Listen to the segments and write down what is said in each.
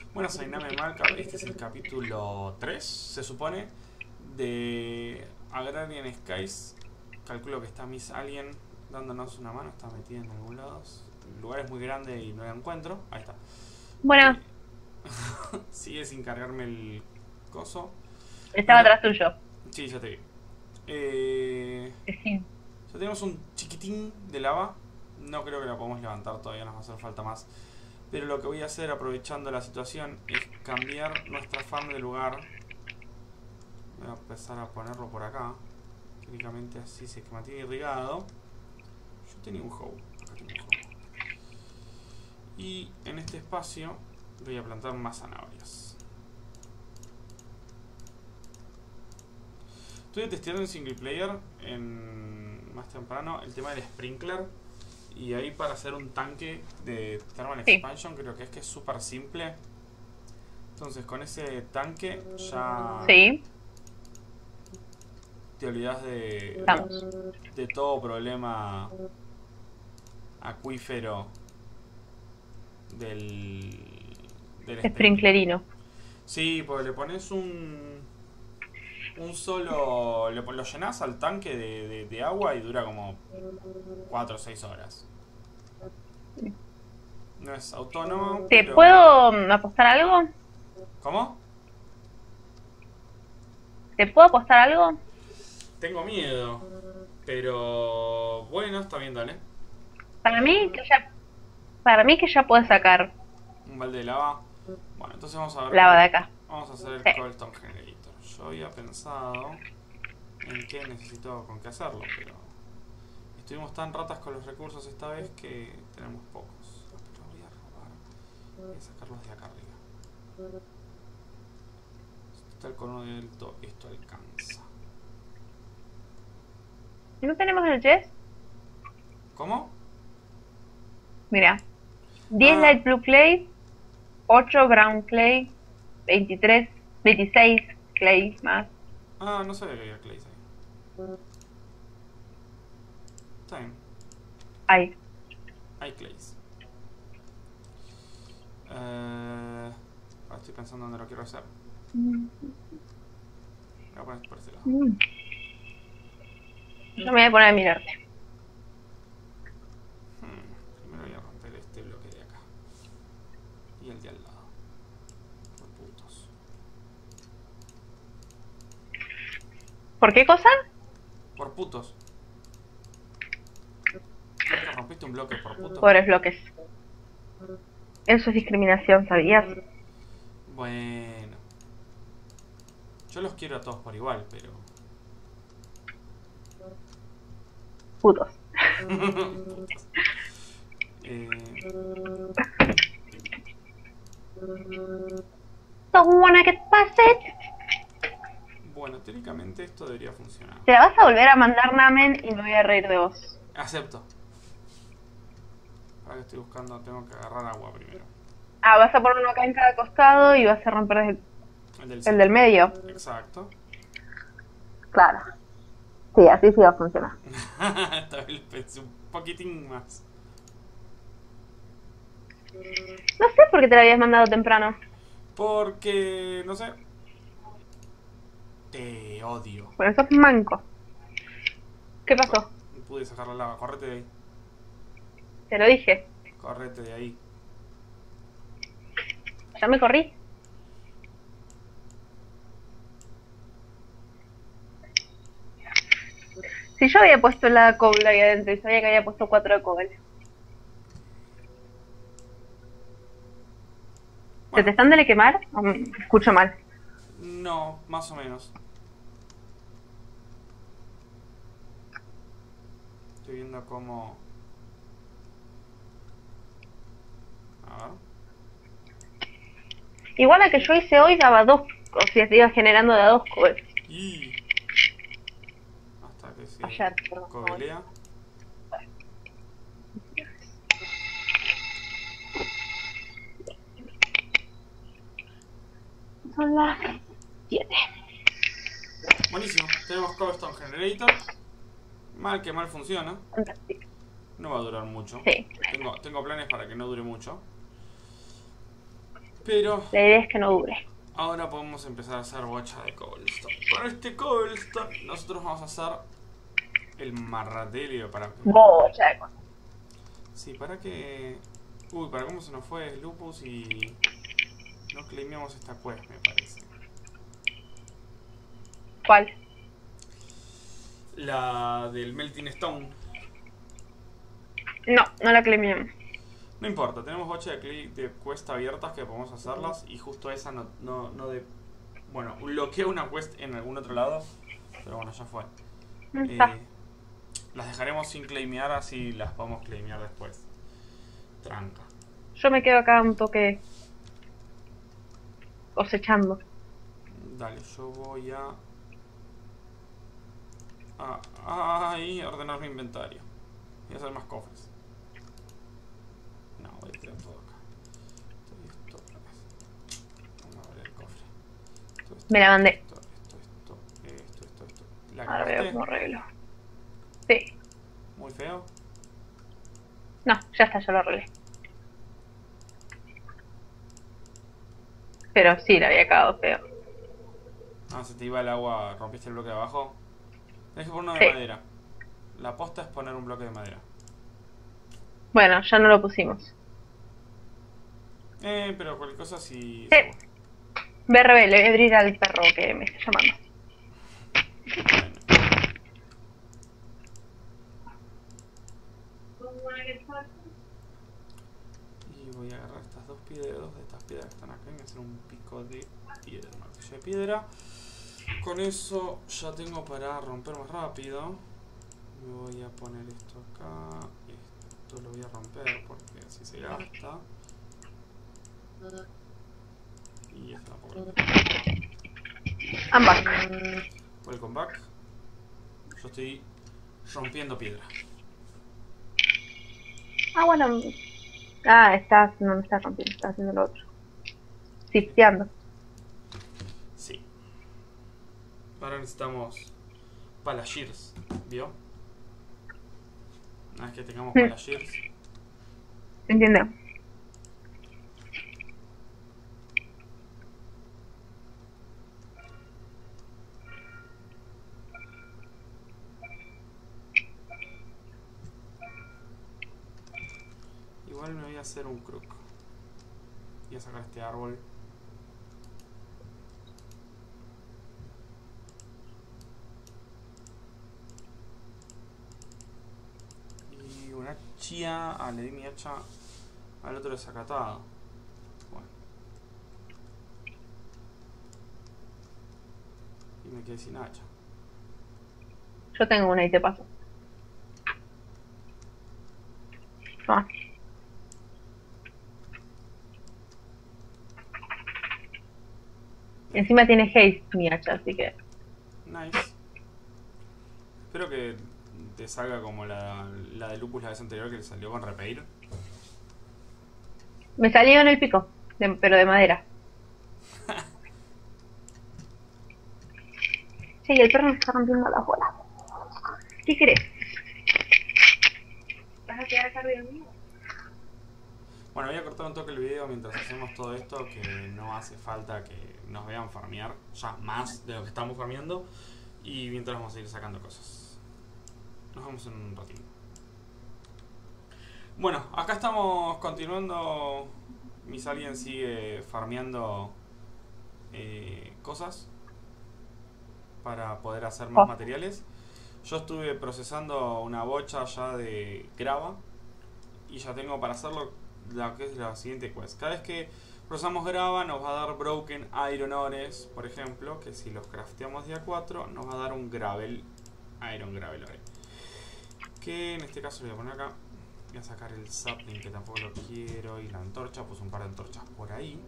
Bueno, Sainame Marca, este es el capítulo 3, se supone, de Agrarian Skies. Calculo que está Miss Alien dándonos una mano, está metida en algún lado. El lugar es muy grande y no la encuentro. Ahí está. Bueno, Sigue sin cargarme el coso. estaba Bueno, atrás tuyo. sí, ya te vi. Sí. Ya tenemos un chiquitín de lava. No creo que la podamos levantar, todavía nos va a hacer falta más. Pero lo que voy a hacer, aprovechando la situación, es cambiar nuestra farm de lugar. Voy a empezar a ponerlo por acá. Técnicamente así se mantiene irrigado. Yo tenía un hoe. Acá tengo un hoe. Y en este espacio voy a plantar más zanahorias. Estuve testeando en single player más temprano el tema del sprinkler. Y ahí para hacer un tanque de Thermal Sí. Expansion creo que es súper simple. Entonces con ese tanque ya Sí. te olvidas Estamos. de todo problema acuífero del sprinkler. Sprinklerino. Sí, porque le pones un solo... lo llenas al tanque de agua y dura como 4 o 6 horas. No es autónomo, ¿Te pero... puedo apostar algo? ¿Cómo? ¿Te puedo apostar algo? Tengo miedo. Pero... Bueno, está bien, dale. Para mí que ya, para mí que ya puedes sacar Un balde de lava. Bueno, entonces vamos a ver lava cómo... de acá. Vamos a hacer el Sí. Cobblestone Generator. Yo había pensado en qué necesito con qué hacerlo, pero... Estuvimos tan ratas con los recursos esta vez que tenemos pocos. Pero voy a robar. Voy a sacarlos de acá arriba. Total con uno de alto esto alcanza. ¿No tenemos el Jess? ¿Cómo? Mira. 10 Ah, light blue clay, 8 brown clay, 23, 26 clay más. no sabía que había clays ahí. Está bien, Ahí. hay clays. Ahora estoy pensando dónde lo quiero hacer. Voy a poner por ese lado. Yo me voy a poner a mirarte. Primero voy a romper este bloque de acá. Y el de al lado. Por putos. ¿Por qué cosa? Por putos. ¿Nunca rompiste un bloque por puto? Pobres bloques. Eso es discriminación, ¿sabías? Bueno. Yo los quiero a todos por igual, pero... Putos. Putos. Don't wanna get past it. Bueno, teóricamente esto debería funcionar. Te la vas a volver a mandar, Namen, y me voy a reír de vos. Acepto. Ahora que estoy buscando, tengo que agarrar agua primero. Ah, vas a poner uno acá en cada costado y vas a romper El del el centro. del medio. Exacto. Claro. Sí, así sí va a funcionar. Esta vez lo pensé un poquitín más. No sé por qué te la habías mandado temprano. Porque, no sé. Te odio. Por eso es manco. ¿Qué pasó? No pude sacar la lava. Correte de ahí. Te lo dije. Correte de ahí. Ya me corrí. Si yo había puesto la cobla ahí adentro y sabía que había puesto 4 de cobre. ¿Se te Bueno, están de quemar? ¿O me escucho mal? no, más o menos. Estoy viendo cómo... A ver. Igual la que yo hice hoy daba 2. O sea, te iba generando de a 2 cobres. Y... Hasta que se Ayer, perdón. cobelea. Son las 7. Buenísimo. Tenemos Cobblestone Generator. Mal que mal funciona. Fantástico. No va a durar mucho. Sí. Tengo planes para que no dure mucho. Pero La idea es que no dure. ahora podemos empezar a hacer bocha de cobblestone. Con este cobblestone nosotros vamos a hacer el martelio para que... Bocha de cosas. Sí, para que... Uy, para cómo se nos fue Lupus y... No claimamos esta quest, me parece. ¿Cuál? La del Melting Stone. No, no la claimamos. No importa, tenemos bocha de quest abiertas que podemos hacerlas y justo esa no de... Bueno, bloqueo una quest en algún otro lado, pero bueno, ya fue. Está. Las dejaremos sin claimear, así las podemos claimear después. Tranca. Yo me quedo acá un toque cosechando. Dale, yo voy a... Ahí, ordenar mi inventario. Voy a hacer más cofres. No, voy a tirar todo acá. Todo esto, vamos a abrir el cofre. Esto, Me la mandé. Esto. ¿La Ahora veo cagaste? cómo arreglo. Sí. Muy feo. No, ya está, ya lo arreglé. Pero sí, la había cagado feo. Ah, se te iba el agua, rompiste el bloque de abajo. Tenés que poner uno Sí. de madera. La posta es poner un bloque de madera. Bueno, ya no lo pusimos. Pero cualquier cosa si... Sí. BRB, le voy a abrir al perro que me está llamando. Bueno. Y voy a agarrar estas dos piedras, de estas piedras que están acá, y voy a hacer un pico de piedra, un martillo de piedra. Con eso ya tengo para romper más rápido. Me voy a poner esto acá. Esto lo voy a romper porque así se gasta. Y esto tampoco. I'm back. Welcome back. Yo estoy rompiendo piedra. Ah, bueno. Ah, no me está rompiendo, está haciendo lo otro. Sifteando. Sí. Ahora necesitamos Palashirs, ¿vio? Una vez que tengamos Palashirs. ¿Entiendo? Igual me voy a hacer un crook. Voy a sacar este árbol. Y una chía. Ah, le di mi hacha al otro desacatado. Bueno. Y me quedé sin hacha. Yo tengo una y te paso. Toma. Encima tiene haste mi hacha, así que... Nice. Espero que te salga como la de Lupus la vez anterior que le salió con repair. Me salió en el pico, pero de madera. Sí, el perro me está rompiendo las bolas. ¿Qué querés? ¿Vas a quedar acá arriba mío? Bueno, voy a cortar un toque el video mientras hacemos todo esto, que no hace falta que nos vean farmear, ya más de lo que estamos farmeando, y mientras vamos a ir sacando cosas. Nos vemos en un ratito. Bueno, acá estamos continuando. Miss Alien sigue farmeando cosas para poder hacer más materiales. Yo estuve procesando una bocha ya de grava y ya tengo para hacerlo lo que es la siguiente quest. Cada vez que procesamos grava nos va a dar broken iron ores, por ejemplo, que si los crafteamos día 4 nos va a dar un gravel, iron gravel ore. Que en este caso lo voy a poner acá. Voy a sacar el sapling que tampoco lo quiero y la antorcha, puse un par de antorchas por ahí.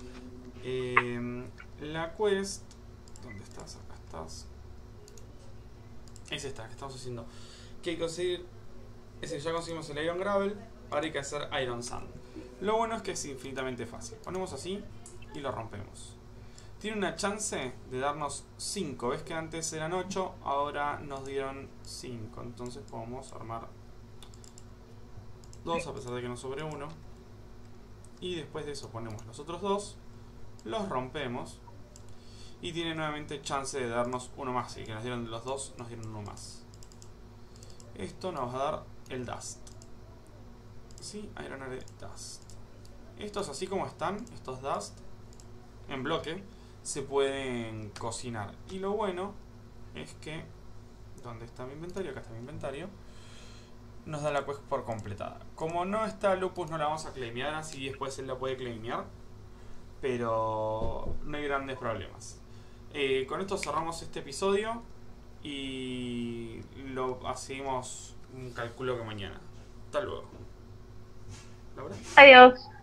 La quest, ¿dónde estás? Acá estás. Es esta que estamos haciendo. Que hay que conseguir, es decir, ya conseguimos el iron gravel, ahora hay que hacer iron sand. Lo bueno es que es infinitamente fácil. Ponemos así y lo rompemos. Tiene una chance de darnos 5. Ves que antes eran 8, ahora nos dieron 5. Entonces podemos armar 2 a pesar de que nos sobre 1. Y después de eso ponemos los otros dos, los rompemos y tiene nuevamente chance de darnos uno más. Y que nos dieron los dos, nos dieron uno más. Esto nos va a dar el Dust. ¿Sí? Iron Ore Dust. Estos así como están, estos Dust en bloque, se pueden cocinar. Y lo bueno es que, ¿dónde está mi inventario? Acá está mi inventario. Nos da la quest por completada. Como no está Lupus, no la vamos a claimear, así después él la puede claimear. Pero no hay grandes problemas. Con esto cerramos este episodio y lo hacemos, calculo que mañana. Hasta luego. ¿Laura? Adiós.